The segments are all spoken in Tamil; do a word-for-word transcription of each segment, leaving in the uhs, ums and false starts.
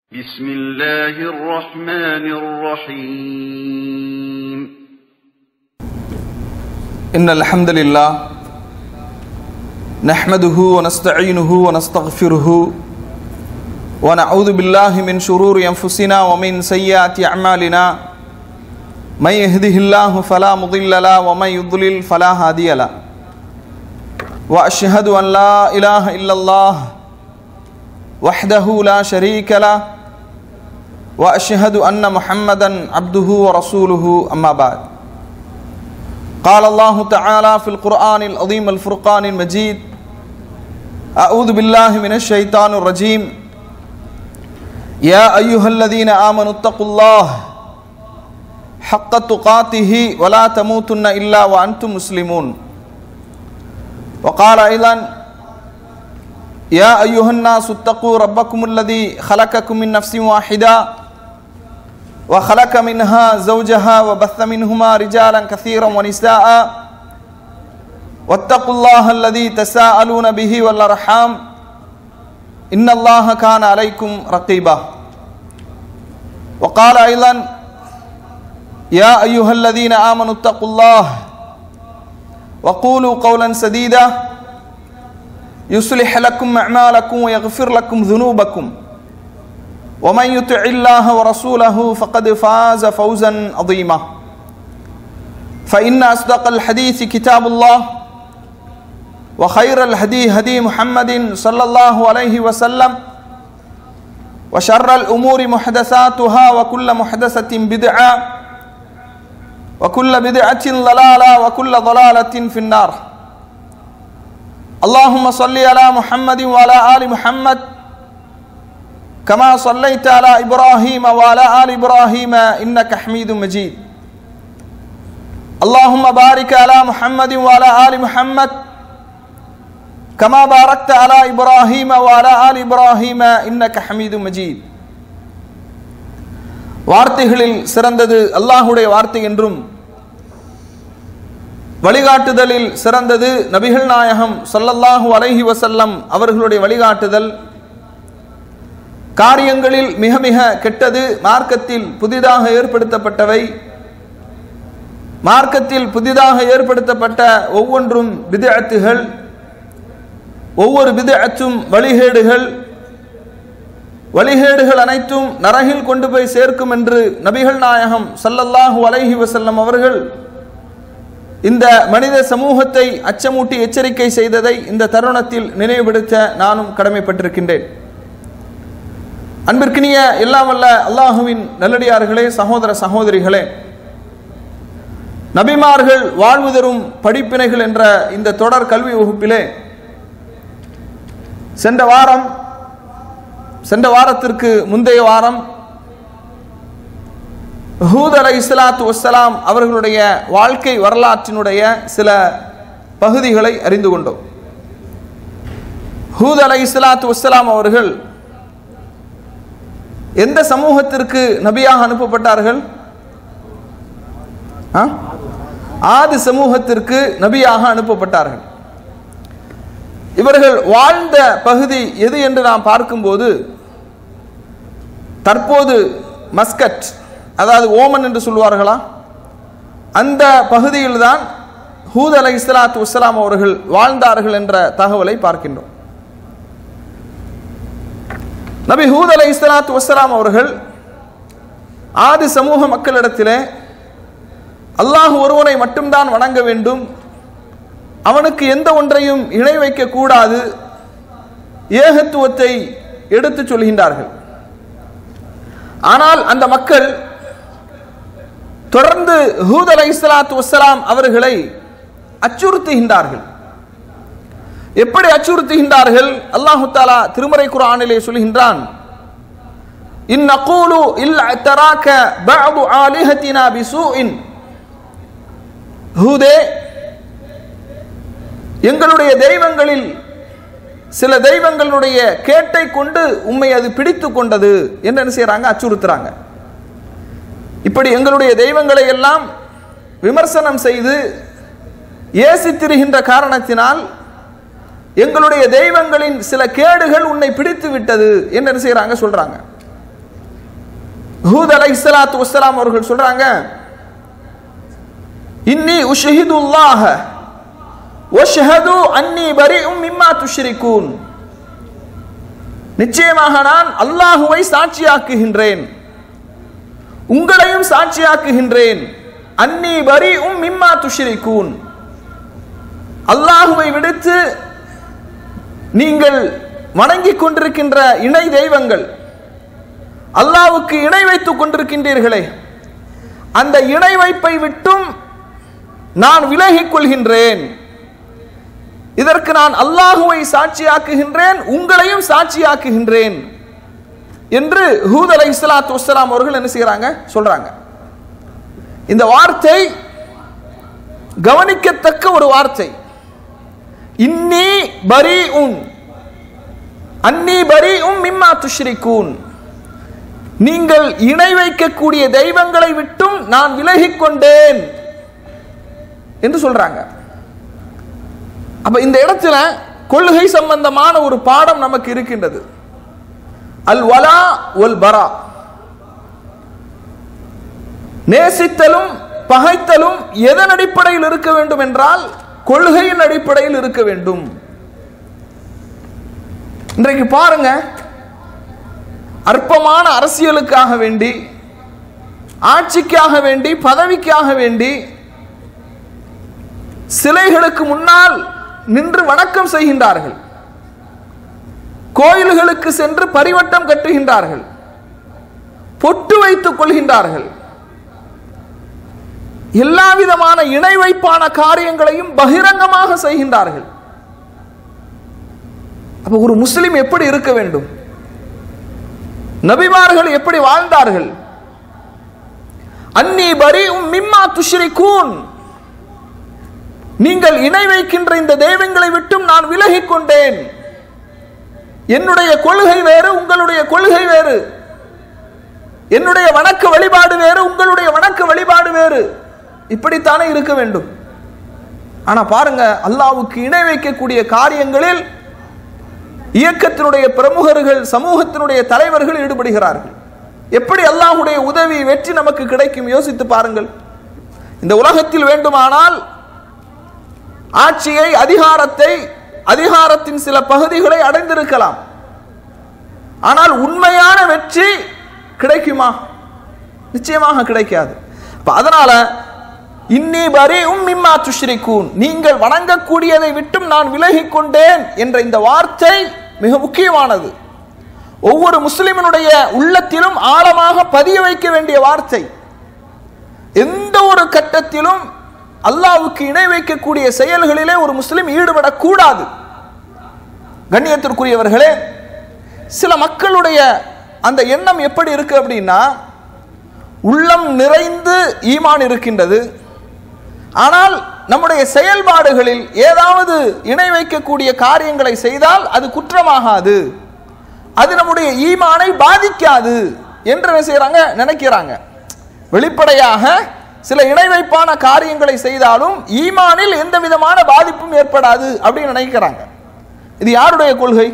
بسم الله الرحمن الرحيم إن الحمد لله نحمده ونستعينه ونستغفره ونعوذ بالله من شرور أنفسنا ومن سيئات أعمالنا من يهده الله فلا مضل له ومن يضلل فلا هادي له وأشهد أن لا إله إلا الله وحده لا شريك له وأشهد أن محمدا عبده ورسوله أما بعد قال الله تعالى في القرآن العظيم الفرقان المجيد أعوذ بالله من الشيطان الرجيم يا أيها الذين آمنوا اتقوا الله حق تقاته ولا تموتن إلا وأنتم مسلمون وقال أيضا يا أيها الناس اتقوا ربكم الذي خلقكم من نفس واحدة وخلق منها زوجها وبث منهما رجالا كثيرا ونساء واتقوا الله الذي تساءلون به والأرحام إن الله كان عليكم رقيبا وقال أيضا يا أيها الذين آمنوا اتقوا الله وقولوا قولا سديدا يصلح لكم أعمالكم ويغفر لكم ذنوبكم ومن يطع الله ورسوله فقد فاز فوزا عظيما فإن أصدق الحديث كتاب الله وخير الهدي هدي محمد صلى الله عليه وسلم وشر الأمور محدثاتها وكل محدثة بدعة وكل بدعة ضلالة وكل ضلالة في النار اللهم صل على محمد وعلى آل محمد كما صليت على إبراهيم وعلى آل إبراهيم إنك حميد مجيد اللهم بارك على محمد وعلى آل محمد كما باركت على إبراهيم وعلى آل إبراهيم إنك حميد مجيد வார்த்தைகளில் சிறந்தது அல்லாஹ்வுடைய வார்த்தை என்றும் வழிகாட்டுதலில் சிறந்தது நபிகள் நாயகம் ஸல்லல்லாஹு அலைஹி வஸல்லம் அவர்களுடைய வழிகாட்டுதல். காரியங்களில் மிக மிக கெட்டது மார்க்கத்தில் புதிதாக ஏற்படுத்தப்பட்டவை. மார்க்கத்தில் புதிதாக ஏற்படுத்தப்பட்ட ஒவ்வொன்றும் பித்அத்துகள், ஒவ்வொரு பித்அத்தும் வழிகேடுகள். வழிகேடுகள் அனைத்தும் நரகில் கொண்டு போய் சேர்க்கும் என்று நபிகள் நாயகம் ஸல்லல்லாஹு அலைஹி வஸல்லம் அவர்கள் இந்த மனித சமூகத்தை அச்சமூட்டி எச்சரிக்கை செய்ததை இந்த தருணத்தில் நினைவுபடுத்த நானும் கடமைப்பட்டிருக்கின்றேன். அன்பிற்கினிய எல்லாம் வல்ல அல்லாஹுவின் நல்லடியார்களே, சகோதர சகோதரிகளே, நபிமார்கள் வாழ்வு தரும் படிப்பினைகள் என்ற இந்த தொடர் கல்வி வகுப்பிலே சென்ற வாரம் சென்ற வாரத்திற்கு முந்தைய வாரம் ஹூத் அலைஹிஸ்ஸலாத்து வஸ்ஸலாம் அவர்களுடைய வாழ்க்கை வரலாற்றினுடைய சில பகுதிகளை அறிந்து கொண்டோம். ஹூத் அலைஹிஸ்ஸலாத்து வஸ்ஸலாம் அவர்கள் எந்த சமூகத்திற்கு நபியாக அனுப்பப்பட்டார்கள்? ஆதி சமூகத்திற்கு நபியாக அனுப்பப்பட்டார்கள். இவர்கள் வாழ்ந்த பகுதி எது என்று நாம் பார்க்கும்போது தற்போது மஸ்கட், அதாவது ஓமன் என்று சொல்வார்களா, அந்த பகுதியில் தான் ஹூத் அலைஹிஸ்ஸலாத்து வஸ்ஸலாம் அவர்கள் வாழ்ந்தார்கள் என்ற தகவலை பார்க்கின்றோம். நபி ஹூத் அலைஹிஸ்ஸலாத்து வஸ்ஸலாம் அவர்கள் ஆதி சமூக மக்களிடத்திலே அல்லாஹ் ஒருவனை மட்டும்தான் வணங்க வேண்டும், அவனுக்கு எந்த ஒன்றையும் இணை வைக்க கூடாது, ஏகத்துவத்தை எடுத்துச் சொல்கின்றார்கள். ஆனால் அந்த மக்கள் தொடர்ந்து ஹூத் அலைஹிஸ்ஸலாத்து வஸ்ஸலாம் அவர்களை அச்சுறுத்துகின்றார்கள். எப்படி அச்சுறுத்துகின்றார்கள்? அல்லாஹ் தஆலா திருமறை குர்ஆனிலே சொல்கின்றான், இன் நகூலு இல் தராக பஅது ஆலிஹத்தினா பிசூஇன். ஹூதே, எங்களுடைய தெய்வங்களில் சில தெய்வங்களுடைய கேட்டை கொண்டு உம்மை அது பிடித்து கொண்டது என்று என்ன செய்யறாங்க? அச்சுறுத்துறாங்க. இப்படி எங்களுடைய தெய்வங்களை எல்லாம் விமர்சனம் செய்து ஏசித்திருக்கின்ற காரணத்தினால் எங்களுடைய தெய்வங்களின் சில கேடுகள் உன்னை பிடித்து விட்டது என்று என்ன செய்யறாங்க? சொல்றாங்க. ஹூத் அலைஹிஸ்ஸலாத்து வஸ்ஸலாம் அவர்கள் சொல்றாங்க, இன்னி உஷ்ஹிதுல்லாஹ வஷ்ஹது அன்னி பரீஉம் மிம்மா துஷ்ரிகூன். நிச்சயமாக நான் அல்லாஹுவை சாட்சியாக்குகின்றேன், உங்களையும் சாட்சியாக்குகின்றேன். அன்னி பரீஉம் மிம்மா துஷ்ரிகூன், அல்லாஹுவை விடுத்து நீங்கள் வணங்கிக் கொண்டிருக்கின்ற இணை தெய்வங்கள், அல்லாஹ்வுக்கு இணை வைத்துக் கொண்டிருக்கின்றீர்களே, அந்த இணை வைப்பை விட்டும் நான் விலகிக் கொள்கின்றேன். இதற்கு நான் அல்லாஹுவை சாட்சியாக்குகின்றேன், உங்களையும் சாட்சியாக்குகின்றேன் என்று ஹூத் அலைஹிஸ்ஸலாத்து வஸ்ஸலாம் அவர்கள் என்ன செய்யறாங்க, சொல்றாங்க. இந்த வார்த்தை கவனிக்கத்தக்க ஒரு வார்த்தை. இன்னி பரீஉன் அன்னி பரீஉம் மிம்மா துஷ்ரிகூன், நீங்கள் இணை வைக்கக்கூடிய தெய்வங்களை விட்டும் நான் விலகிக் கொண்டேன் என்று சொல்றாங்க. அப்ப இந்த இடத்துல கொள்கை சம்பந்தமான ஒரு பாடம் நமக்கு இருக்கின்றது. அல் வலா வல் பரா, நேசித்தலும் பகைத்தலும் எதன் அடிப்படையில் இருக்க வேண்டும் என்றால் கொள்கையின் அடிப்படையில் இருக்க வேண்டும். இன்றைக்கு பாருங்க, அற்பமான அரசியலுக்காக வேண்டி, ஆட்சிக்காக வேண்டி, பதவிக்காக வேண்டி சிலைகளுக்கு முன்னால் நின்று வணக்கம் செய்கின்றார்கள், கோயில்களுக்கு சென்று பரிவட்டம் கட்டுகின்றார்கள், பொட்டு வைத்துக் கொள்கின்றார்கள், எல்லா விதமான இணை வைப்பான காரியங்களையும் பகிரங்கமாக செய்கின்றார்கள். அப்ப ஒரு முஸ்லிம் எப்படி இருக்க வேண்டும்? நபிமார்கள் எப்படி வாழ்ந்தார்கள்? அன்னி பரீஉம் மிம்மா துஷ்ரிகூன், நீங்கள் இணை வைக்கின்ற இந்த தெய்வங்களை விட்டும் நான் விலகிக் கொண்டேன். என்னுடைய கொள்கை வேறு, உங்களுடைய கொள்கை வேறு. என்னுடைய வணக்க வழிபாடு வேறு, உங்களுடைய வணக்க வழிபாடு வேறு. இப்படித்தானே இருக்க வேண்டும். ஆனா பாருங்க, அல்லாஹ்வுக்கு இணை வைக்கக்கூடிய காரியங்களில் இயக்கத்தினுடைய பிரமுகர்கள், சமூகத்தினுடைய தலைவர்கள் ஈடுபடுகிறார்கள். எப்படி அல்லாஹ்வுடைய உதவி, வெற்றி நமக்கு கிடைக்கும்? யோசித்து பாருங்கள். இந்த உலகத்தில் வேண்டுமானால் ஆட்சியை, அதிகாரத்தை, அதிகாரத்தின் சில பகுதிகளை அடைந்திருக்கலாம். ஆனால் உண்மையான வெற்றி கிடைக்குமா? நிச்சயமாக கிடைக்காது. அதனால இன்னி பரீஉம் மிம்மா துஷ்ரிகூன், நீங்கள் வணங்கக்கூடியதை விட்டும் நான் விலகிக் கொண்டேன் என்ற இந்த வார்த்தை மிக முக்கியமானது. ஒவ்வொரு முஸ்லிமினுடைய உள்ளத்திலும் ஆழமாக பதிய வைக்க வேண்டிய வார்த்தை. எந்த ஒரு கட்டத்திலும் அல்லாஹ்வுக்கு இணை வைக்கக்கூடிய செயல்களிலே ஒரு முஸ்லிம் ஈடுபடக்கூடாது. கண்ணியத்திற்குரியவர்களே, சில மக்களுடைய அந்த எண்ணம் எப்படி இருக்கு அப்படின்னா, உள்ளம் நிறைந்து ஈமான் இருக்கின்றது, ஆனால் நம்முடைய செயல்பாடுகளில் ஏதாவது இணை வைக்கக்கூடிய காரியங்களை செய்தால் அது குற்றமாகாது, அது நம்முடைய ஈமானை பாதிக்காது என்று என்ன செய்யறாங்க, நினைக்கிறாங்க. வெளிப்படையாக சில இணை வைப்பான காரியங்களை செய்தாலும் ஈமானில் எந்த விதமான பாதிப்பும் ஏற்படாது அப்படின்னு நினைக்கிறாங்க. இது யாருடைய கொள்கை?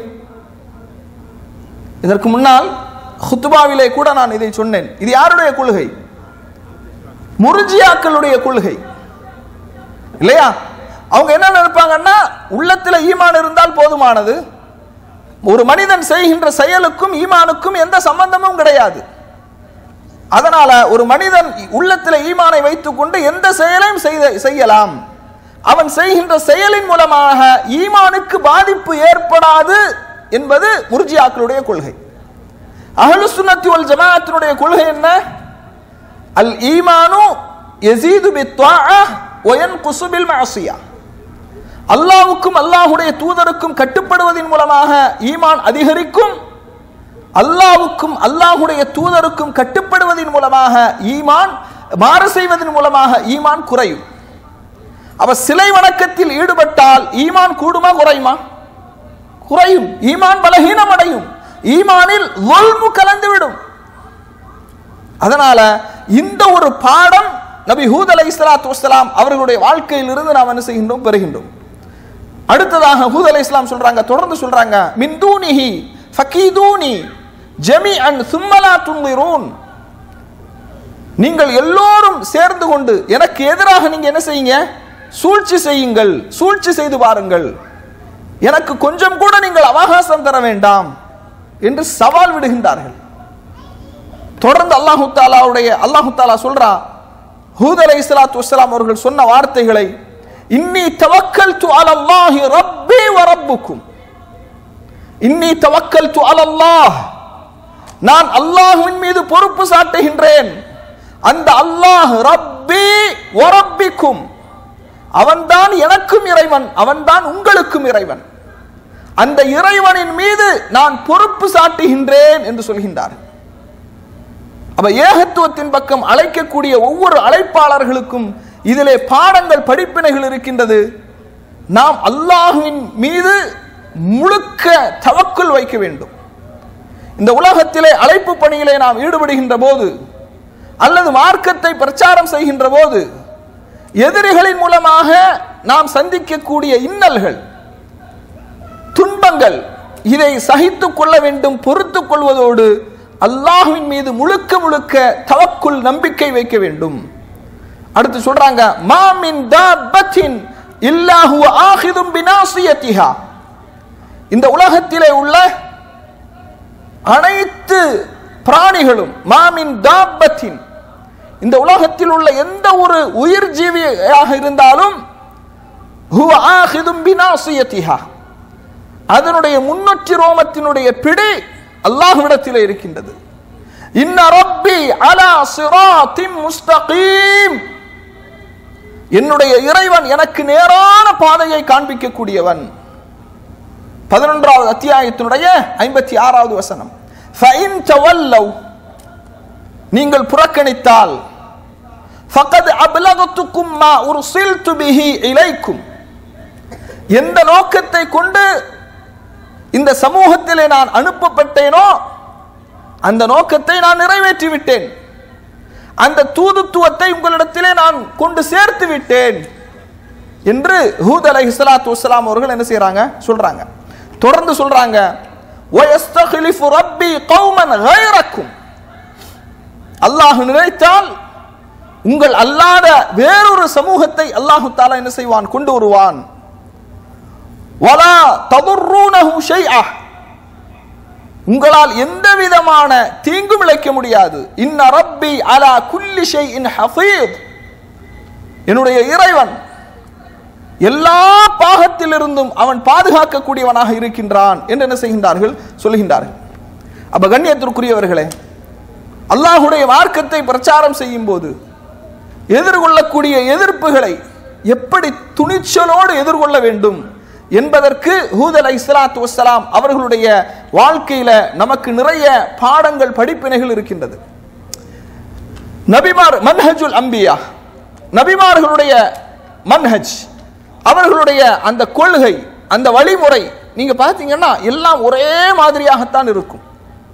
இதற்கு முன்னால் ஹுத்பாவிலே கூட நான் இதை சொன்னேன். இது யாருடைய கொள்கை? முர்ஜியாக்களுடைய கொள்கை இல்லையா? அவங்க என்ன நினைப்பாங்கன்னா, உள்ளத்துல ஈமான் இருந்தால் போதுமானது, ஒரு மனிதன் செய்கின்ற செயலுக்கும் ஈமானுக்கும் எந்த சம்பந்தமும் கிடையாது. அதனால ஒரு மனிதன் உள்ளத்தில் ஈமானை வைத்துக் கொண்டு எந்த செயலையும் செய்யலாம், அவன் செய்கின்ற செயலின் மூலமாக ஈமானுக்கு பாதிப்பு ஏற்படாது என்பது முர்ஜியாக்களுடைய கொள்கை. அஹ்லுஸ் சுன்னத்தி வல் ஜமாஅத்தினுடைய கொள்கை என்ன? அல் ஈமானு யஸீது பித்வாஅஹ் வ யன்குஸு பில் மஅசியா, அல்லாஹ்வுக்கும் அல்லாஹ்வுடைய தூதருக்கும் கட்டுப்படுவதன் மூலமாக ஈமான் அதிகரிக்கும், அல்லாஹ்வுக்கும் அல்லாஹ்வுடைய தூதருக்கும் கட்டுப்படுவதன் மூலமாக ஈமான், மாறு செய்வதன் மூலமாக ஈமான் குறையும். அவ சிலை வணக்கத்தில் ஈடுபட்டால் ஈமான் கூடுமா குறையுமா? குறையும். ஈமான் பலகீனம் அடையும், ஈமானில் ظلم கலந்துவிடும். அதனால இந்த ஒரு பாடம் நபி ஹூத் அலைஹிஸ்ஸலாத்து வஸ்ஸலாம் அவர்களுடைய வாழ்க்கையில் இருந்து நாம் என்ன செய்கின்றோம், பெறுகின்றோம். அடுத்ததாக ஹூத் அலைஹிஸ்ஸலாம் சொல்றாங்க, தொடர்ந்து சொல்றாங்க, மின் தூனிஹி ஃபகீதூனி ஜமீஅன் ثم لا تنظرون, நீங்கள் எல்லோரும் சேர்ந்து கொண்டு எனக்கு எதிராக நீங்க என்ன செய்யுங்க, சூழ்ச்சி செய்யுங்கள், சூழ்ச்சி செய்து பாருங்கள், எனக்கு கொஞ்சம் கூட நீங்கள் அவகாசம் தர வேண்டாம் என்று சவால் விடுகின்றார்கள். தொடர்ந்து அல்லாஹு தாலாவுடைய அல்லாஹு தாலா சொல்றா, ஹூத் அலைஹிஸ்ஸலாத்து வஸ்ஸலாம் அவர்கள் சொன்ன வார்த்தைகளை, இன்னி தவக்கல்து அலல்லாஹி ரப்பி வ ரப்புக்கும், இன்னி தவக்கல்து அலல்லாஹ், நான் அல்லாஹ்வின் மீது பொறுப்பு சாட்டுகின்றேன், அந்த அல்லாஹ் ரப்பி வ ரப்பிக்கும், அவன்தான் எனக்கும் இறைவன், அவன்தான் உங்களுக்கும் இறைவன், அந்த இறைவனின் மீது நான் பொறுப்பு சாட்டுகின்றேன் என்று சொல்கின்றார். அப்ப ஏகத்துவத்தின் பக்கம் அழைக்கக்கூடிய ஒவ்வொரு அழைப்பாளர்களுக்கும் இதிலே பாடங்கள், படிப்பினைகள் இருக்கின்றது. நாம் அல்லாஹ்வின் மீது முழுக்க தவக்குல் வைக்க வேண்டும். இந்த உலகத்திலே அழைப்பு பணியிலே நாம் ஈடுபடுகின்ற போது அல்லது மார்க்கத்தை பிரச்சாரம் செய்கின்ற போது எதிரிகளின் மூலமாக நாம் சந்திக்கக்கூடிய இன்னல்கள், துன்பங்கள், இதை சகித்துக் கொள்ள வேண்டும், பொறுத்துக் கொள்வதோடு அல்லாஹ்வின் மீது முழுக்க முழுக்க தவக்குல் நம்பிக்கை வைக்க வேண்டும். அடுத்து சொல்றாங்க, மா மின் தாபத்தின் இல்லா ஹுவ ஆகிதும் பினாசியத்திஹா, இந்த உலகத்திலே உள்ள அனைத்து பிராணிகளும், மா மின் தாபத்தின், இந்த உலகத்தில் உள்ள எந்த ஒரு உயிர் ஜீவியாக இருந்தாலும், ஹுவ ஆகிதும் பினாசியத்திஹா, அதனுடைய முன்னொற்றி ரோமத்தினுடைய பிடி அல்லாஹ்விடத்திலே இருக்கின்றது. இன்ன ரப்பி அலா சிராத்தின் முஸ்தகீம், என்னுடைய இறைவன் எனக்கு நேரான பாதையை காண்பிக்கக்கூடியவன். பதினொன்றாவது அத்தியாயத்தினுடைய ஐம்பத்தி ஆறாவது வசனம், ஃபஇன் தவல்லவ், நீங்கள் புறக்கணித்தால், ஃபகத் அப்லகத்துக்கும் மா உர்சில்து பிஹி இலைக்கும், எந்த நோக்கத்தை கொண்டு இந்த சமூகத்திலே நான் அனுப்பப்பட்டேனோ அந்த நோக்கத்தை நான் நிறைவேற்றி விட்டேன், அந்த தூதுத்துவத்தை உங்களிடத்திலே நான் கொண்டு சேர்த்து விட்டேன் என்று ஹூத் அலைஹிஸ்ஸலாத்து வஸ்ஸலாம் அவர்கள் என்ன செய்றாங்க, சொல்றாங்க. தொடர்ந்து சொல்றாங்க, வயஸ்தக்லிஃபு ரப்பி கௌமன் கைரக்கும், அல்லாஹ் நினைத்தால் உங்கள் அல்லாத வேறொரு சமூகத்தை அல்லாஹு தஆலா என்ன செய்வான், கொண்டு வருவான். வலா ததுர்ரூனஹு ஷைஅ, உங்களால் எந்த விதமான தீங்கும் இழைக்க முடியாது. இன்ன ரப்பி அலா குல்லி ஷைஇன் ஹஃபீஸ், என்னுடைய இறைவன் எல்லா பாகத்திலிருந்தும் அவன் பாதுகாக்கக்கூடியவனாக இருக்கின்றான் என்று என்ன செய்கின்றார்கள், சொல்கின்றார்கள். அப்ப கண்ணியத்திற்குரியவர்களே, அல்லாஹ்வுடைய மார்க்கத்தை பிரச்சாரம் செய்யும் போது எதிர்கொள்ளக்கூடிய எதிர்ப்புகளை எப்படி துணிச்சலோடு எதிர்கொள்ள வேண்டும் என்பதற்கு ஹூத் அலைஹிஸ்ஸலாத்து வஸ்ஸலாம் அவர்களுடைய வாழ்க்கையில நமக்கு நிறைய பாடங்கள், படிப்பினைகள் இருக்கின்றது. நபிமார் மன்ஹஜுல் அம்பியா, நபிமார்களுடைய மன்ஹஜ், அவர்களுடைய அந்த கொள்கை, அந்த வழிமுறை நீங்க பார்த்தீங்கன்னா எல்லாம் ஒரே மாதிரியாகத்தான் இருக்கும்.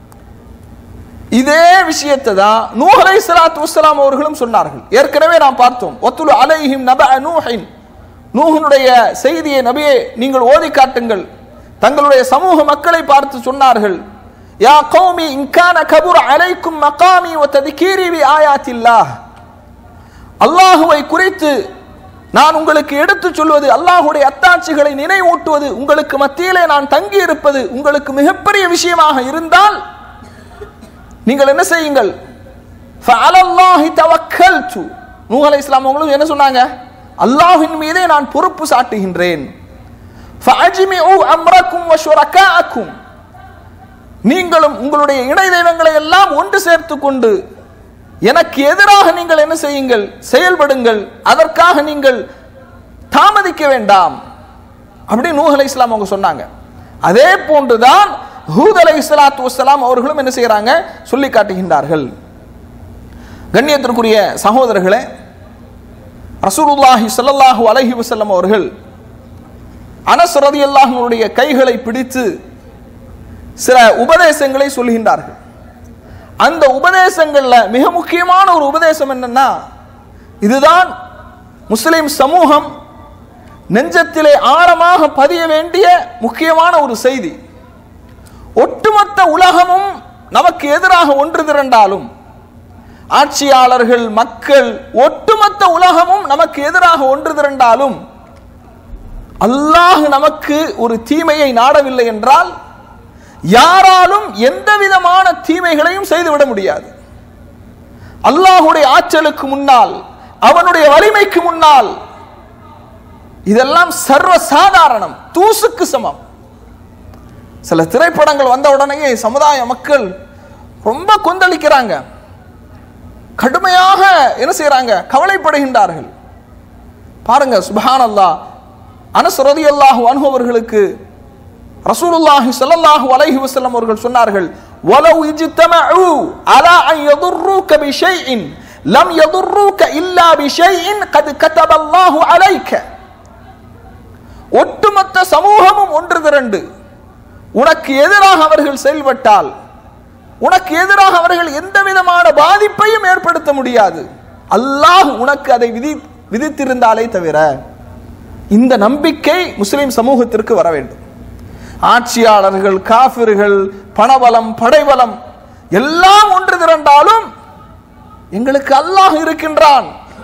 இதே விஷயத்தை தான் நூஹ் அலைஹிஸ்ஸலாத்து வஸ்ஸலாம் அவர்களும் சொன்னார்கள். ஏற்கனவே நாம் பார்த்தோம், வத்துலு அலைஹிம் நபஅ நூஹின், நூஹுனுடைய செய்தியை நபியே நீங்கள் ஓதி காட்டுங்கள். தங்களுடைய சமூக மக்களை பார்த்து சொன்னார்கள், யா கௌமி இன் கான கபுர அலைக்கும் மகாமி வ தذكீரி பி ஆயாத்தில்லாஹ், அல்லாஹ்வை குறித்து நான் உங்களுக்கு எடுத்துச் சொல்வது, அல்லாஹ்வுடைய அத்தாட்சிகளை நினைவூட்டுவது, உங்களுக்கு மத்தியிலே நான் தங்கி இருப்பது உங்களுக்கு மிகப்பெரிய விஷயமாக இருந்தால் நீங்கள் என்ன செய்யுங்கள், ஃபஅலல்லாஹி தவக்கல்து, நூஹ் அலைஹிஸ்ஸலாம் அவங்களும் என்ன சொன்னாங்க, அல்லாஹ்வின் மீதே நான் பொறுப்பு சாட்டுகின்றேன். ஃபஅஜ்மிஉ அம்ரக்கும் வ ஷுரகாஅக்கும், நீங்களும் உங்களுடைய இணை தெய்வங்களை எல்லாம் ஒன்று சேர்த்து கொண்டு எனக்கு எதிராக நீங்கள் என்ன செய்யுங்கள், செயல்படுங்கள், அதற்காக நீங்கள் தாமதிக்க வேண்டாம் அப்படி நூஹ் அலைஹிஸ்ஸலாம் அவங்க சொன்னாங்க. அதே போன்றுதான் ஹூத் அலைஹிஸ்ஸலாத்து வஸ்ஸலாம் அவர்களும் என்ன செய்யறாங்க, சொல்லி காட்டுகின்றார்கள். கண்ணியத்திற்குரிய சகோதரர்களே, ரசூலுல்லாஹி ஸல்லல்லாஹு அலைஹி வஸல்லம் அவர்கள் அனஸ் ரலியல்லாஹு அன்ஹுடைய கைகளை பிடித்து சில உபதேசங்களை சொல்கின்றார்கள். அந்த உபதேசங்கள்ல மிக முக்கியமான ஒரு உபதேசம் என்னன்னா, இதுதான் முஸ்லிம் சமூகம் நெஞ்சத்திலே ஆழமாக பதிய வேண்டிய முக்கியமான ஒரு செய்தி. ஒட்டுமொத்த உலகமும் நமக்கு எதிராக ஒன்று திரண்டாலும், ஆட்சியாளர்கள், மக்கள், ஒட்டுமொத்த உலகமும் நமக்கு எதிராக ஒன்று திரண்டாலும் அல்லாஹ் நமக்கு ஒரு தீமையை நாடவில்லை என்றால் யாராலும் எந்த விதமான தீமைகளையும் செய்துவிட முடியாது. அல்லாஹுடைய ஆற்றலுக்கு முன்னால், அவனுடைய வலிமைக்கு முன்னால் இதெல்லாம் சர்வ சாதாரணம், தூசுக்கு சமம். சில திரைப்படங்கள் வந்த உடனே சமுதாய மக்கள் ரொம்ப கொந்தளிக்கிறாங்க, கடுமையாக என்ன செய்யறாங்க, கவலைப்படுகின்றார்கள். பாருங்க, சுப்ஹானல்லாஹ். அனஸ் ரலியல்லாஹு அன்ஹு அவர்களுக்கு ரசூலுல்லாஹி ஸல்லல்லாஹு அலைஹி வஸல்லம் அவர்கள் சொன்னார்கள், வலவ் இஜ்தமஉ அலா அன் யதுர்ருக பிஷைஇன் லம் யதுர்ருக இல்லா பிஷைஇன் கத் கதபல்லாஹு அலைக. ஒட்டுமொத்த சமூகமும் ஒன்று திரண்டு உனக்கு எதிராக அவர்கள் செயல்பட்டால் உனக்கு எதிராக அவர்கள் எந்த விதமான பாதிப்பையும் ஏற்படுத்த முடியாது, அல்லாஹ் உனக்கு அதை விதி விதித்திருந்தாலே தவிர. இந்த நம்பிக்கை முஸ்லிம் சமூகத்திற்கு வர வேண்டும். ஆட்சியாளர்கள், காஃபிர்கள், பணபலம், படைபலம் எல்லாம் ஒன்று திரண்டாலும் எங்களுக்கு அல்லாஹ் இருக்கின்றான்.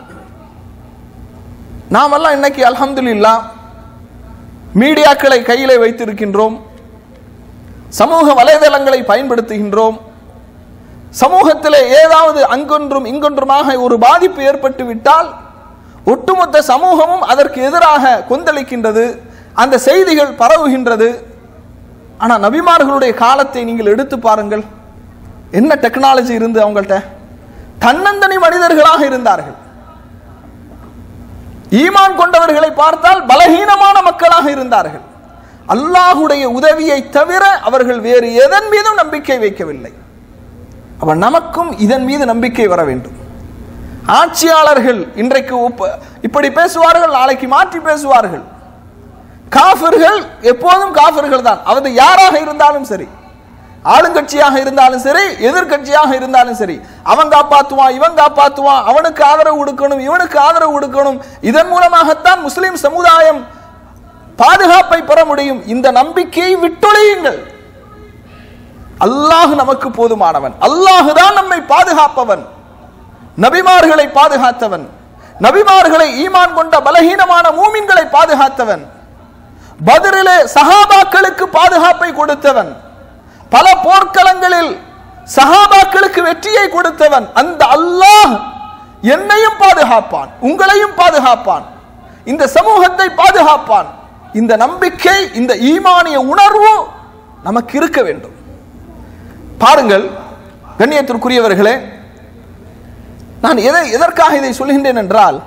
நாமெல்லாம் இன்னைக்கு அல்ஹம்துலில்லாஹ் மீடியாக்களை கையிலே வைத்திருக்கின்றோம், சமூக வலைதளங்களை பயன்படுத்துகின்றோம். சமூகத்திலே ஏதாவது அங்கொன்றும் இங்கொன்றுமாக ஒரு பாதிப்பு ஏற்பட்டு விட்டால் ஒட்டுமொத்த சமூகமும் அதற்கு எதிராக கொந்தளிக்கின்றது, அந்த செய்திகள் பரவுகின்றது. ஆனால் நபிமார்களுடைய காலத்தை நீங்கள் எடுத்து பாருங்கள், என்ன டெக்னாலஜி இருந்து அவங்கள்ட்ட. தன்னந்தனி மனிதர்களாக இருந்தார்கள். ஈமான் கொண்டவர்களை பார்த்தால் பலகீனமான மக்களாக இருந்தார்கள். அல்லாஹுடைய உதவியை தவிர அவர்கள் வேறு எதன் மீதும் நம்பிக்கை வைக்கவில்லை. அவன் நமக்கும் இதன் மீது நம்பிக்கை வர வேண்டும். ஆட்சியாளர்கள் இன்றைக்கு இப்படி பேசுவார்கள், நாளைக்கு மாற்றி பேசுவார்கள். காஃபிர்கள் எப்போதும் காஃபிர்கள் தான், அது யாராக இருந்தாலும் சரி, ஆளுங்கட்சியாக இருந்தாலும் சரி, எதிர்கட்சியாக இருந்தாலும் சரி, அவன் காப்பாற்றுவான், இவன் காப்பாற்றுவான், அவனுக்கு ஆதரவு கொடுக்கணும், இவனுக்கு ஆதரவு கொடுக்கணும். இதன் மூலமாகத்தான் முஸ்லிம் சமுதாயம் பாதுகாப்பை பெற முடியும். இந்த நம்பிக்கையை விட்டொழியுங்கள். அல்லாஹ் நமக்கு போதுமானவன், அல்லாஹ் தான் நம்மை பாதுகாப்பவன். நபிமார்களை பாதுகாத்தவன், நபிமார்களை ஈமான் கொண்ட பலகீனமான மூமின்களை பாதுகாத்தவன், பத்ரிலே சஹாபாக்களுக்கு பாதுகாப்பை கொடுத்தவன், பல போர்க்களங்களில் சஹாபாக்களுக்கு வெற்றியை கொடுத்தவன். அந்த அல்லாஹ் என்னையும் பாதுகாப்பான், உங்களையும் பாதுகாப்பான், இந்த சமூகத்தை பாதுகாப்பான். இந்த நம்பிக்கை, இந்த ஈமானிய உணர்வு நமக்கு இருக்க வேண்டும். பாருங்கள் கண்ணியத்திற்குரியவர்களே, நான் எதை எதற்காக இதை சொல்கின்றேன் என்றால்,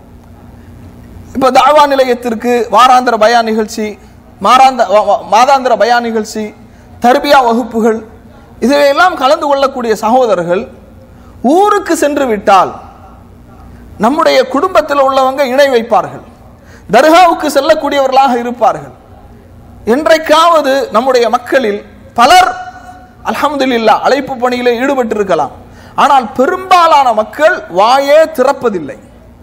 இப்ப தாவா நிலையத்திற்கு வாராந்திர பயான் நிகழ்ச்சி, மாராந்த மாதாந்திர பயான் நிகழ்ச்சி, தர்பியா வகுப்புகள், இதையெல்லாம் கலந்து கொள்ளக்கூடிய சகோதரர்கள் ஊருக்கு சென்று விட்டால் நம்முடைய குடும்பத்தில் உள்ளவங்க இணை வைப்பார்கள், தர்காவுக்கு செல்லக்கூடியவர்களாக இருப்பார்கள். என்றைக்காவது நம்முடைய மக்களில் பலர் அல்ஹம்துலில்லாஹ் அழைப்பு பணியிலே ஈடுபட்டிருக்கலாம். ஆனால் பெரும்பாலான மக்கள் வாயே திறப்பதில்லை.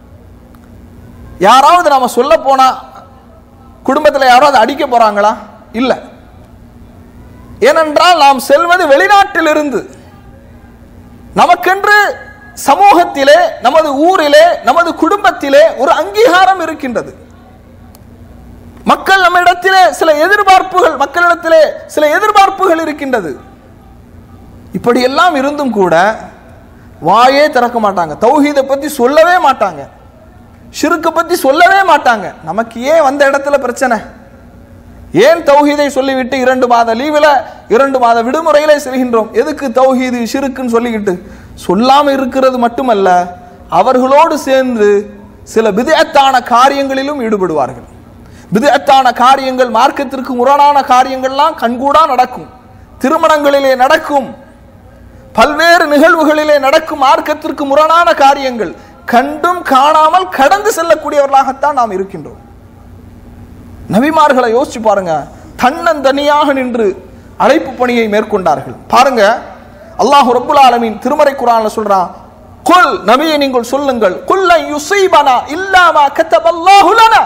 யாராவது நாம சொல்ல போனா குடும்பத்தில் யாராவது அடிக்க போறாங்களா? இல்லை. ஏனென்றால் நாம் செல்வது வெளிநாட்டில் இருந்து. நமக்கென்று சமூகத்திலே, நமது ஊரிலே, நமது குடும்பத்திலே ஒரு அங்கீகாரம் இருக்கின்றது. மக்கள் நம்மிடத்திலே சில எதிர்பார்ப்புகள், மக்களிடத்திலே சில எதிர்பார்ப்புகள் இருக்கின்றது. இப்படியெல்லாம் இருந்தும் கூட வாயே திறக்க மாட்டாங்க, தௌஹீதை பத்தி சொல்லவே மாட்டாங்க, ஷிர்க்க பத்தி சொல்லவே மாட்டாங்க. நமக்கு ஏன் வந்த இடத்துல பிரச்சனை? ஏன் தௌஹீதை சொல்லிவிட்டு இரண்டு மாத லீவில், இரண்டு மாத விடுமுறையிலே செல்கின்றோம்? எதுக்கு தௌஹீது ஷிர்க்குன்னு சொல்லிக்கிட்டு? சொல்லாம இருக்கிறது மட்டுமல்ல, அவர்களோடு சேர்ந்து சில பித்அத்தான காரியங்களிலும் ஈடுபடுவார்கள். பித்அத்தான காரியங்கள், மார்க்கத்திற்கு முரணான காரியங்கள்லாம் கண்கூடா நடக்கும், திருமணங்களிலே நடக்கும், பல்வேறு நிகழ்வுகளிலே நடக்கும் மார்க்கத்திற்கு முரணான காரியங்கள். கண்டும் காணாமல் கடந்து செல்லக்கூடியவர்களாகத்தான் நாம் இருக்கின்றோம். நபிமார்களை யோசிச்சு பாருங்க, தன்னந்தனியாக நின்று அழைப்பு பணியை மேற்கொண்டார்கள். பாருங்க, அல்லாஹ் ரப்புல் ஆலமீன் திருமறை குர்ஆன்ல சொல்றான், குல், நபியே நீங்கள் சொல்லுங்கள், குல் யுஸீபனா இல்லா மா கதபல்லாஹு லனா.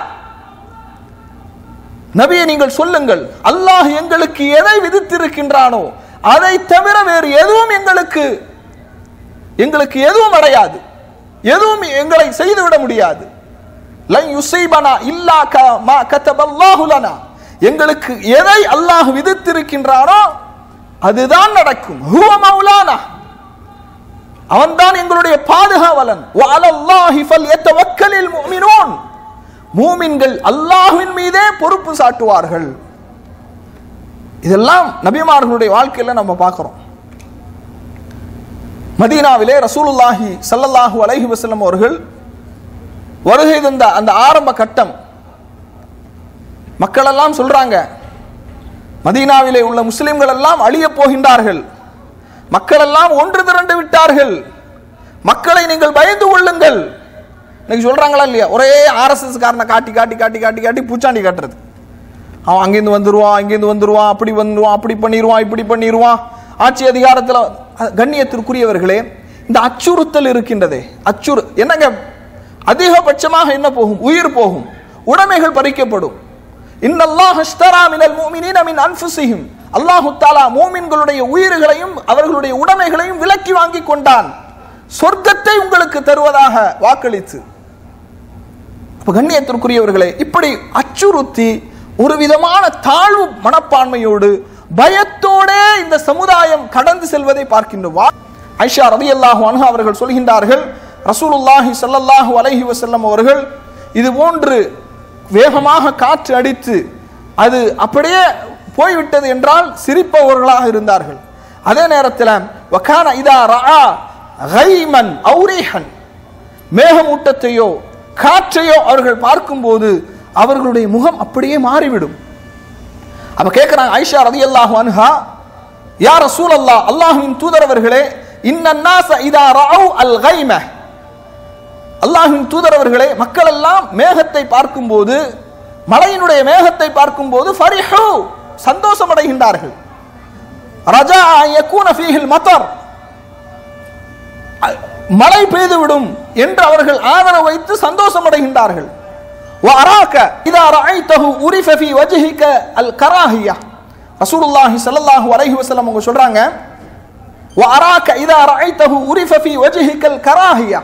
நபியே நீங்கள் சொல்லுங்கள், அல்லாஹ் எங்களுக்கு எதை விதித்திருக்கின்றானோ அதை தவிர வேறு எதுவும் எங்களுக்கு எங்களுக்கு எதுவும் அடையாது, எதுவும் எங்களை செய்துவிட முடியாது. லன் யுஸீபனா இல்லா கமா கதபல்லாஹு லனா, எங்களுக்கு எதை அல்லாஹ் விதித்திருக்கின்றானோ அதுதான் நடக்கும். ஹுவ மௌலானா, அவன்தான் எங்களுடைய பாதுகாவலன். வஅலல்லாஹி ஃபல்யதவக்கலில் முஃமினூன், மூமின்கள் அல்லாஹ்வின் மீதே பொறுப்பு சாட்டுவார்கள். இதெல்லாம் நபிமார்களுடைய வாழ்க்கையில நம்ம பார்க்கிறோம். மதீனாவிலே ரசூலுல்லாஹி ஸல்லல்லாஹு அலைஹி வஸல்லம் அவர்கள் வருகை தந்த அந்த ஆரம்ப கட்டம், மக்கள் எல்லாம் சொல்றாங்க, மதீனாவிலே உள்ள முஸ்லிம்கள் எல்லாம் அழிய போகின்றார்கள், மக்கள் எல்லாம் ஒன்று திரண்டு விட்டார்கள், மக்களை நீங்கள் பயந்து கொள்ளுங்கள். இன்னைக்கு சொல்றாங்களா இல்லையா? ஒரே ஆர்எஸ்எஸ் காரனை காட்டி காட்டி காட்டி காட்டி காட்டி பூச்சாண்டி காட்டுறது. அவன் அங்கிருந்து வந்துருவான், இங்கிருந்து வந்துருவான், அப்படி வந்துருவான், அப்படி பண்ணிடுவான், இப்படி பண்ணிடுவான். ஆட்சி அதிகாரத்தில் கண்ணியத்திற்குரியவர்களே, இந்த அச்சுறுத்தல் இருக்கின்றதே, அச்சுறு என்னங்க, அதிகபட்சமாக என்ன போகும்? உயிர் போகும், உடைமைகள் பறிக்கப்படும். இன்னல்லாஹ் அஷ்தரா மினல் முஃமினீன மின் அன்ஃபுஸிஹிம், அல்லாஹ் தஆலா மூமின்களுடைய உயிர்களையும் அவர்களுடைய உடைமைகளையும் விலக்கி வாங்கி கொண்டான், சொர்க்கத்தை உங்களுக்கு தருவதாக வாக்களித்து. அப்ப கண்ணியத்திற்குரியவர்களே, இப்படி அச்சுறுத்தி ஒரு விதமான தாழ்வு மனப்பான்மையோடு பயத்தோடே இந்த சமுதாயம் கடந்து செல்வதை பார்க்கின்றோம். ஆயிஷா ரலியல்லாஹு அன்ஹா அவர்கள் சொல்கின்றார்கள், ரசூலுல்லாஹி ஸல்லல்லாஹு அலைஹி வஸல்லம் அவர்கள் இது போன்று வேகமாக காற்று அடித்து அது அப்படியே போய்விட்டது என்றால் சிரிப்பவர்களாக இருந்தார்கள். அதே நேரத்தில் வகான இதா ரஆ கைமன் அவு ரீஹன், மேகமூட்டத்தையோ காற்றையோ அவர்கள் பார்க்கும்போது அவர்களுடைய முகம் அப்படியே மாறிவிடும். அப்ப கேட்கிறாங்க ஆயிஷா ரலியல்லாஹு அன்ஹா, யா ரசூலல்லாஹ், அல்லாஹ்வின் தூதரவர்களே, இன்னன்னாஸ இதா ரஅவு அல் கைம, அல்லாஹ்வின் தூதரவர்களே, மக்கள் எல்லாம் மேகத்தை பார்க்கும்போது, மலையினுடைய மேகத்தை பார்க்கும்போது ஃபரிஹு, சந்தோஷம் அடைகின்றார்கள். ரஜா யகூன ஃபீஹில் மதர், மழை பெய்துவிடும் என்று அவர்கள் ஆதரவு வைத்து சந்தோஷம் அடைகின்றார்கள். வஅராக இதா ரஅய்தஹு உரிஃப ஃபீ வஜ்ஹிக அல் கராஹியா, ரசூலுல்லாஹி ஸல்லல்லாஹு அலைஹி வஸல்லம் அவங்க சொல்றாங்க, வஅராக இதா ரஅய்தஹு உரிஃப ஃபீ வஜ்ஹிக அல் கராஹியா,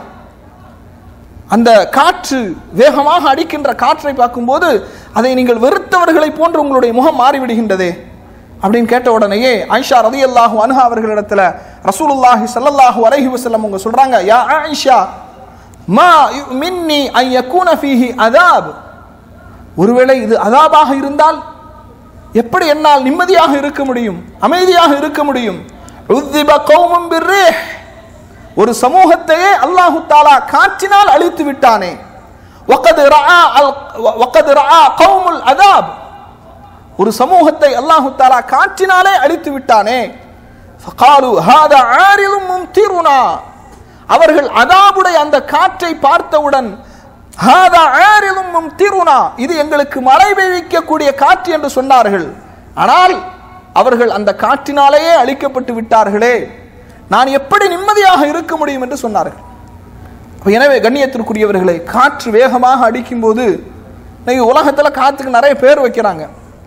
அந்த காற்று வேகமாக அடிக்கின்ற காற்றை பார்க்கும்போது அதை நீங்கள் வெறுத்தவர்களை போன்று உங்களுடைய முகம் மாறிவிடுகின்றதே அப்படின்னு கேட்ட உடனேயே ஆயிஷா ரலியல்லாஹு அன்ஹா அவர்களிடத்துல ரசூலுல்லாஹி ஸல்லல்லாஹு அலைஹி வஸல்லம் அவங்க சொல்றாங்க, யா ஆயிஷா மா மின்னி அன் யகூன ஃபீஹி அதாப், ஒருவேளை இது அதாபாக இருந்தால் எப்படி என்னால் நிம்மதியாக இருக்க முடியும், அமைதியாக இருக்க முடியும். உذிப கௌமும் பிர்ரீஹ், ஒரு சமூகத்தையே அல்லாஹு தஆலா காற்றினால் அழித்து விட்டானே. வகத் ரஆ வகத் ரஆ கௌமுல் அதாப், ஒரு சமூகத்தை அல்லாஹு தஆலா காற்றினாலே அழித்து விட்டானே. ஃபகாலு ஹாதா ஆரிதும் மும்திருனா, அவர்கள் அதாபுடைய அந்த காற்றை பார்த்தவுடன் ஹாதா ஆரிதும் மும்திருனா, இது எங்களுக்கு மழை பெய்விக்கக்கூடிய காற்று என்று சொன்னார்கள். ஆனால் அவர்கள் அந்த காற்றினாலேயே அழிக்கப்பட்டு விட்டார்களே, நான் எப்படி நிம்மதியாக இருக்க முடியும் என்று சொன்னார்கள். எனவே கண்ணியத்திற்குரியவர்களை, காற்று வேகமாக அடிக்கும் போது இன்னைக்கு உலகத்தில் காற்றுக்கு நிறைய பேர் வைக்கிறாங்க.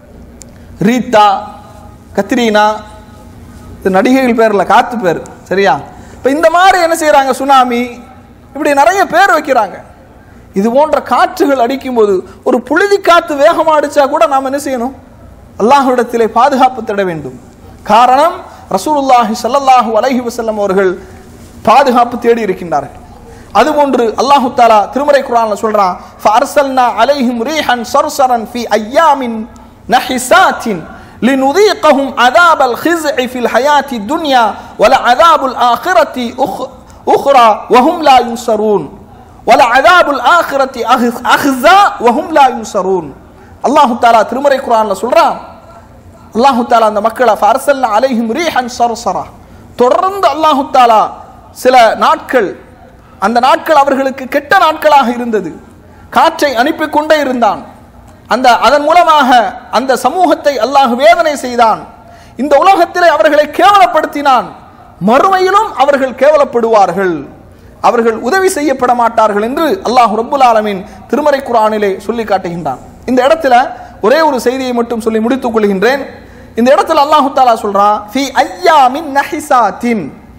ரீத்தா, கத்ரீனா, இது நடிகைகள் பேர் இல்லை, காற்று பேர், சரியா? இப்போ இந்த மாதிரி என்ன செய்யறாங்க, சுனாமி, இப்படி நிறைய பேர் வைக்கிறாங்க. இது போன்ற காற்றுகள் அடிக்கும்போது ஒரு புழுதி காற்று வேகமாக அடிச்சா கூட நாம் என்ன செய்யணும், அல்லாஹ்விடத்திலே பாதுகாப்பு தேட வேண்டும். காரணம், ரசூலுல்லாஹி ஸல்லல்லாஹு அலைஹி வஸல்லம் அவர்கள் பாதுகாப்பு தேடி இருக்கின்றார்கள். அதுபோன்று அல்லாஹு தஆலா திருமறை குர்ஆன்ல சொல்றான், ஃபஅர்சல்னா அலைஹிம் ரீஹன் ஸர்ஸரன் ஃபீ அய்யாமின் நஹிசாத்தின் லினுதீகஹும் அதாபல் ஹிஸ்இ ஃபில் ஹயாத்தி துன்யா வல அதாபுல் ஆখিরাতি உக்ரா வஹும் லா யுன்ஸரூன் வல அதாபுல் ஆখিরাতি அஹ்ஸா வஹும் லா யுன்ஸரூன். அல்லாஹு தஆலா திருமறை குர்ஆன்ல சொல்றான், அல்லாஹு தஆலா அந்த மக்களை ஃபஅர்சல்னா அலைஹிம் ரீஹன் ஸர்ஸரா, தொடர்ந்து அல்லாஹு தஆலா சில நாட்கள், அந்த நாட்கள் அவர்களுக்கு கெட்ட நாட்களாக இருந்தது, காற்றை அனுப்பி கொண்டே இருந்தான். அந்த அதன் மூலமாக அந்த சமூகத்தை அல்லாஹ் வேதனை செய்தான். இந்த உலகத்திலே அவர்களை கேவலப்படுத்தினான், மறுமையிலும் அவர்கள் கேவலப்படுவார்கள், அவர்கள் உதவி செய்யப்பட மாட்டார்கள் என்று அல்லாஹ் ரப்புல் ஆலமீன் திருமறை குர்ஆனிலே சொல்லி காட்டுகின்றான். இந்த இடத்துல ஒரே ஒரு செய்தியை மட்டும் சொல்லி முடித்துக் கொள்கின்றேன். இந்த இடத்துல அல்லாஹு தஆலா சொல்றான், ஃபீ அய்யாமின் நஹிசாத்தின்,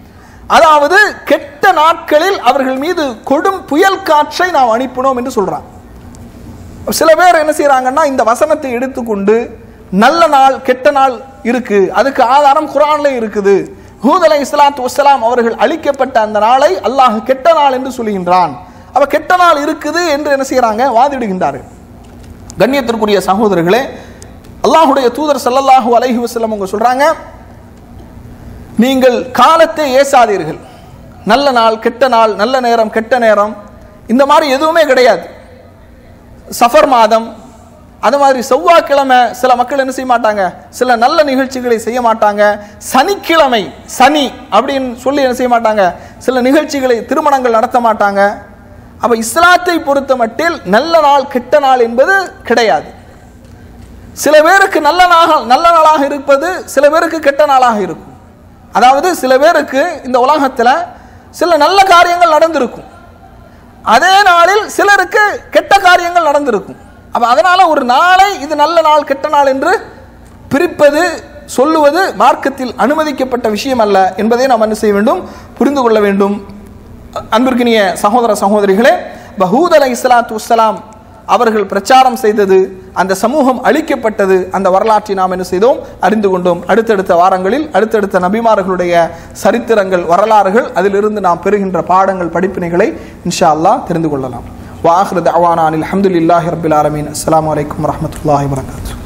அதாவது கெட்ட நாட்களில் அவர்கள் மீது கொடும் புயல் காற்றை நாம் அனுப்பினோம் என்று சொல்றான். சில பேர் என்ன செய்யறாங்கன்னா இந்த வசனத்தை எடுத்துக்கொண்டு நல்ல நாள் கெட்ட நாள் இருக்கு, அதுக்கு ஆதாரம் குர்ஆன்ல இருக்குது, ஹூத் அலைஹிஸ்ஸலாத்து வஸ்ஸலாம் அவர்கள் அழிக்கப்பட்ட அந்த நாளை அல்லாஹ் கெட்ட நாள் என்று சொல்லுகின்றான், அப்ப கெட்ட நாள் இருக்குது என்று என்ன செய்யறாங்க, வாதிடுகின்றார்கள். கண்ணியத்திற்குரிய சகோதரர்களே, அல்லாஹ்வுடைய தூதர் ஸல்லல்லாஹு அலைஹி வஸல்லம் அவங்க சொல்றாங்க, நீங்கள் காலத்தை ஏசாதீர்கள். நல்ல நாள் கெட்ட நாள், நல்ல நேரம் கெட்ட நேரம், இந்த மாதிரி எதுவுமே கிடையாது. சஃபர் மாதம், அது மாதிரி செவ்வாய்க்கிழமை சில மக்கள் என்ன செய்ய மாட்டாங்க, சில நல்ல நிகழ்ச்சிகளை செய்ய மாட்டாங்க. சனிக்கிழமை சனி அப்படின்னு சொல்லி என்ன செய்ய மாட்டாங்க, சில நிகழ்ச்சிகளை திருமணங்கள் நடத்த மாட்டாங்க. அப்ப இஸ்லாத்தை பொறுத்த மட்டில் நல்ல நாள் கெட்ட நாள் என்பது கிடையாது. சில பேருக்கு நல்ல நாள் நல்ல நாளாக இருப்பது, சில பேருக்கு கெட்ட நாளாக இருக்கும். அதாவது சில பேருக்கு இந்த உலகத்தில் சில நல்ல காரியங்கள் நடந்திருக்கும், அதே நாளில் சிலருக்கு கெட்ட காரியங்கள் நடந்திருக்கும். அப்ப அதனால ஒரு நாளை இது நல்ல நாள் கெட்ட நாள் என்று பிரிப்பது சொல்லுவது மார்க்கத்தில் அனுமதிக்கப்பட்ட விஷயம் அல்ல என்பதை நாம் என்ன செய்ய வேண்டும், புரிந்து கொள்ள வேண்டும். அன்பிற்கினிய சகோதர சகோதரிகளே, ஹூத் அலைஹிஸ்ஸலாத்து வஸ்ஸலாம் அவர்கள் பிரச்சாரம் செய்தது, அந்த சமூகம் அழிக்கப்பட்டது, அந்த வரலாற்றை நாம் என்ன செய்தோம், அறிந்து கொண்டோம். அடுத்தடுத்த வாரங்களில் அடுத்தடுத்த நபிமார்களுடைய சரித்திரங்கள், வரலாறுகள், அதிலிருந்து நாம் பெறுகின்ற பாடங்கள், படிப்பினைகளை இன்ஷா அல்லாஹ் தெரிந்து கொள்ளலாம். வாஹிரு தஅவானா அல்ஹம்துலில்லாஹி ரப்பில் ஆலமீன். அஸ்ஸலாமு அலைக்கும் வரஹ்மத்துல்லாஹி வபரகாத்துஹு.